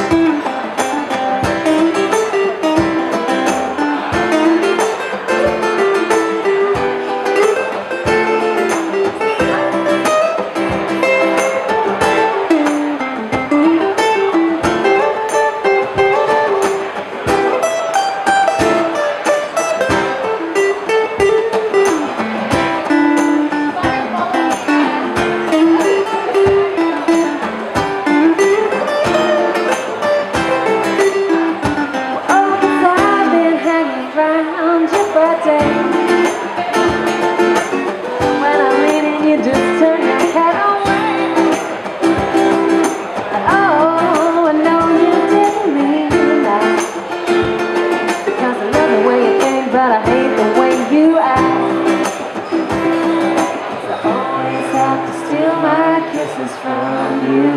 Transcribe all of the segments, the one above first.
But I hate the way you act. So I always have to steal my kisses from you.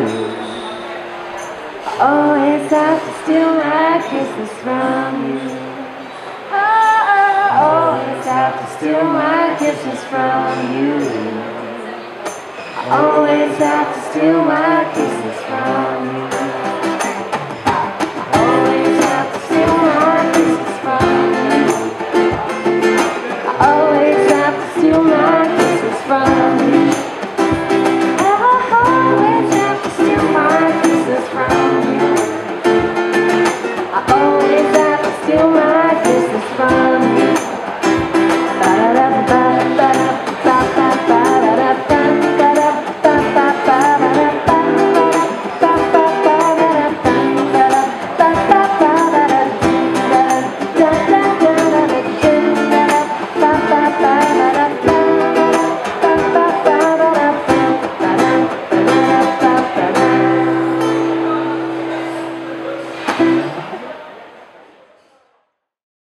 I always have to steal my kisses from you. I always have to steal my kisses from you. I always have to steal my kisses from you.